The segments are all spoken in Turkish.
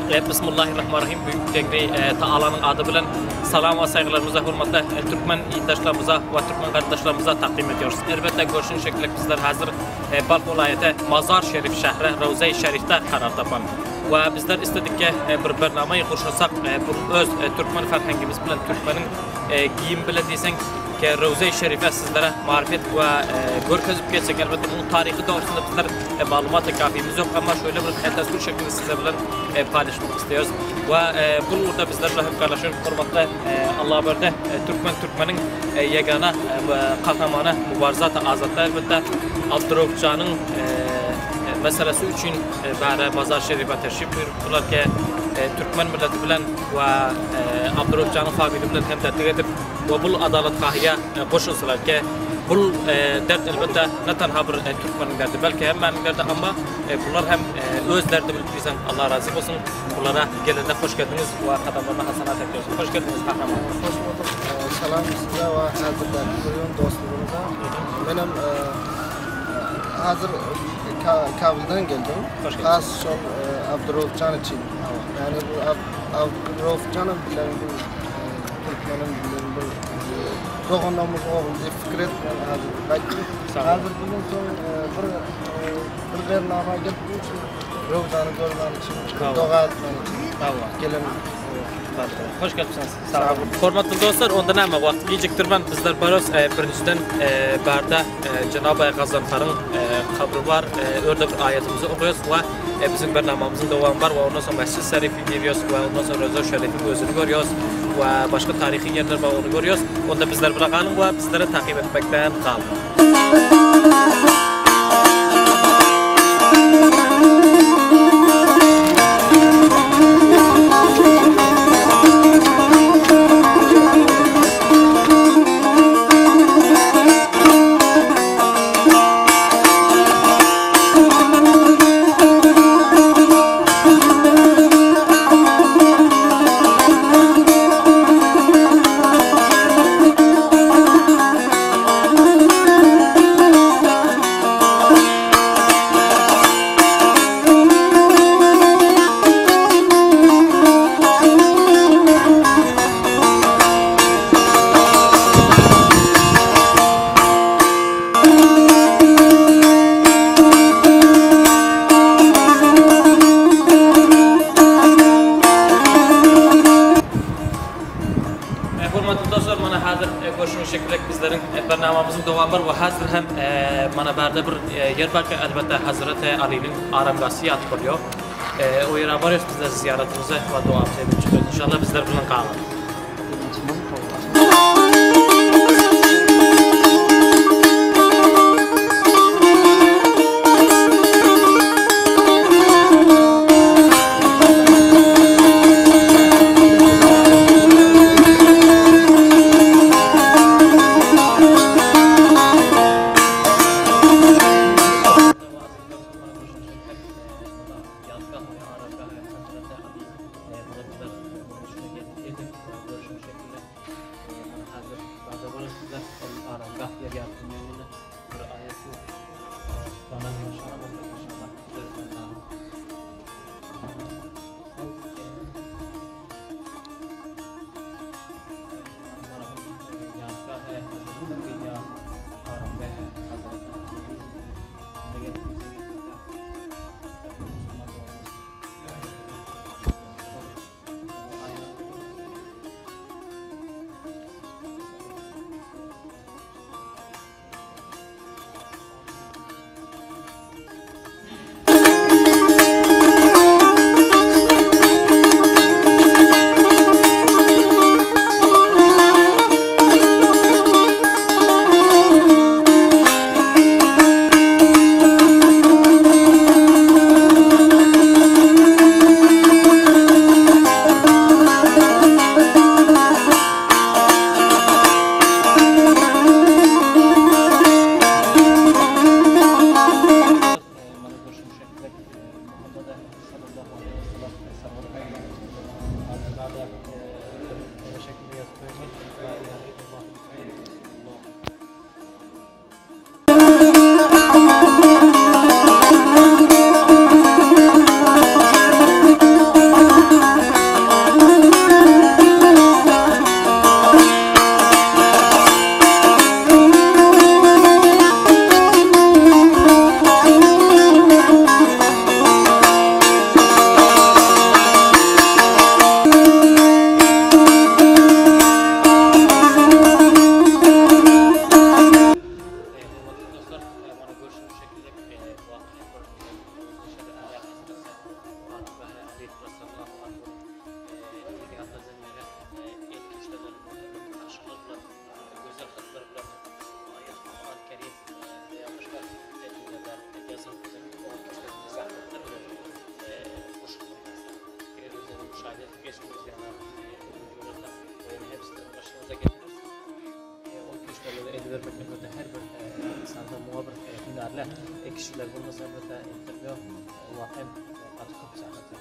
Bismillahirrahmanirrahim. Büyük Tengri Taala'nın adı bilen salam ve saygılarımıza, hürmetli Türkmen yurttaşlarımıza ve Türkmen kardeşlerimize takdim ediyoruz. Elbette görüşün şekilde bizler hazır Balk vilayeti Mazar Şerif şehri Ravza-i Şerif'te karar tapan. Ve bizler istedik ki bir bernameyi kurşunsak bu öz Türkmen ferhengimiz bilen Türkmenin giyim bile diysen ki Ravza-i Şerif'e sizlere marifet ve görkezip geçsek elbette bunun tarihi doğrusunda bizler malumat-ı kafimiz yok ama şöyle bir tasvir şeklinde size bilen paylaşmak istiyoruz. Ve burada bizlerle hemkarlaşıyoruz. Hürmetli Allah'a berde Türkmen'in yegana kahramanı Mübarizat-ı Azad'da elbette Abdurrahman'ın meselesi için bari Mazar Şerif'e teşrif buyurdular ki Türkmen milleti bilen ve Abdurrahman'ın famili bilen hem tertip edip ve bu adalet kahiye koşulsalar ki bu dert elbette ne tanha bir Türkmen'in derdi belki hem benim derdi ama bunlar hem öz derdi bilirsen Allah razı olsun. Bunlara gelene hoş geldiniz ve kadınlarına hasanat ediyoruz. Hoş geldiniz kahraman. Hoş bulduk. Selam size ve hazırda buyurun dostlarımıza. Benim hazır Kabil'den geldim. Az son Abdurrahman için. Yani bu Abdurrahman'ın bilen bu Türkmen'in bilen bu doğanımız oğul diye fikret hazır bunun son bir bernama gittiğim için Ravza'nı görmen için, dua etmen için gelin. Hoş geldiniz. Sağ olun. Hürmetli dostlar, ondan ama vakti geciktirmen bizler barız birinciden barda Cenab-ı Gazanfer'in kabri var. Orada bir ayetimizi okuyoruz ve bizim bernamamızın devamı var ve ondan sonra Mescid-i Şerif'i giriyoruz ve ondan sonra Ravza-i Şerif'in özünü görüyoruz ve başka tarihi yerler var onu görüyoruz. Onda bizler bırakalım ve bizlere takip etmekten kalın. Bizlerin bernamamızın devamı var ve hazır hem bana berde bir yer var ki elbette Hazreti Ali'nin aramgası yatılıyor. O yere varıyoruz bizler ziyaretimize ve duamıza edeceğiz. İnşallah bizler bundan kalın. geçtiğimiz yana hepsini başımıza getiririz. O güçlerle elde vermek elbette her bir insanda muhabir hünerli kişiler bulması elbette interview vakım atık kapısına.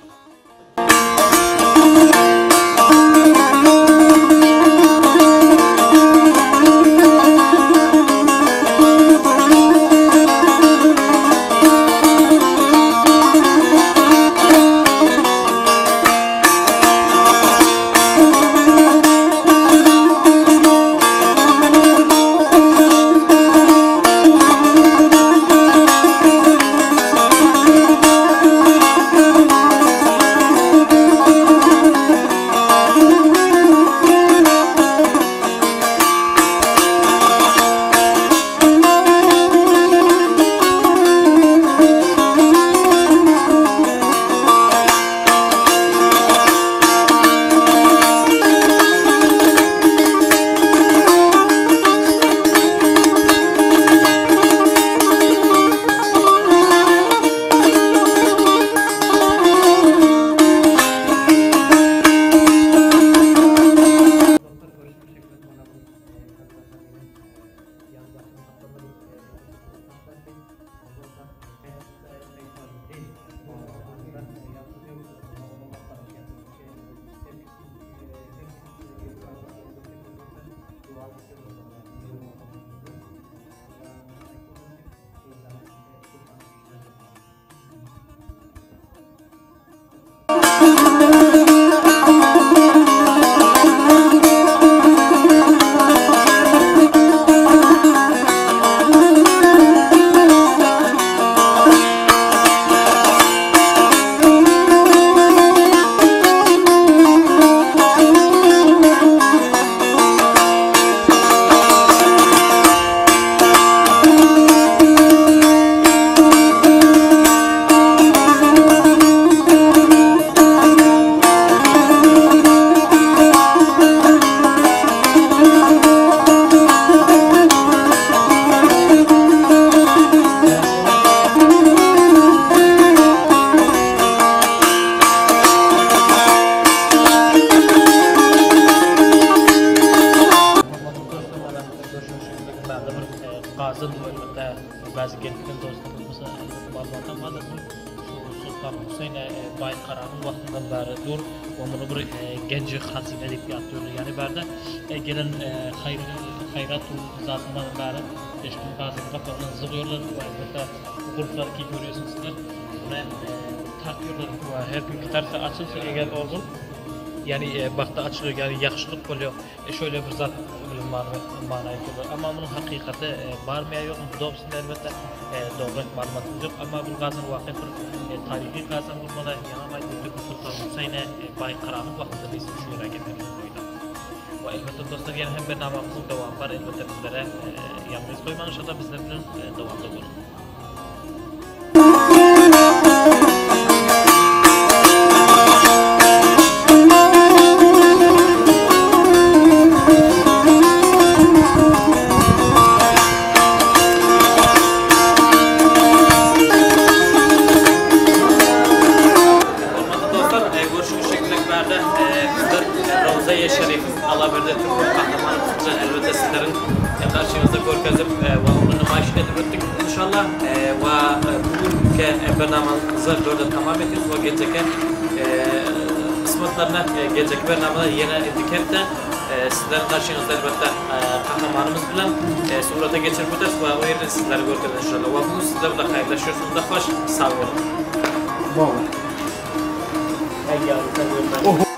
Bazı geldikten dostlarımızı bağlanamadık. Sultan Hüseyin Baykaran'ın vaktinden beri dur. Onu bir genci hazine edebiyat diyorlar. Yani berde gelen hayrat zatından beri eşkin bazı kafalarını zıgıyorlar. Elbette bu grupları ki görüyorsunuz sizler. Buna takıyorlar. Her bir tarafı açılsa eğer olsun. Yani bakta açılıyor, yani yaxşılık oluyor. Şöyle bir zat manayı olur. Ama bunun hakikati var mı ya yok mu? Doğrusunun elbette doğru malumatımız yok. Ama bu gazın vakit bir tarihi gazın bulmada yanamaydı. Sultan Hüseyin Baykaran'ın vaktinde bizim şu yere getirmiş koydu. Ve elbette dostlar yani hem bernamamızın devamı var. Elbette bizlere yalnız koyman inşallah bizlerden devamlı olur. Alaver'de Türk kahramanımızla elbette sizlerin karşınızda görkezip ve onu nümayiş edip ettik inşallah ve bugünkü bernamamızı böyle tamam ediyoruz ve gelecek kısmetlerine gelecek bernamada yine edikep de sizlerin karşınızda elbette kahramanımız bilen surata geçirip ötürüz ve o yerde sizleri görkezip inşallah ve bugün sizlerle de hayırlaşıyorsunuz da hoş sağ olun.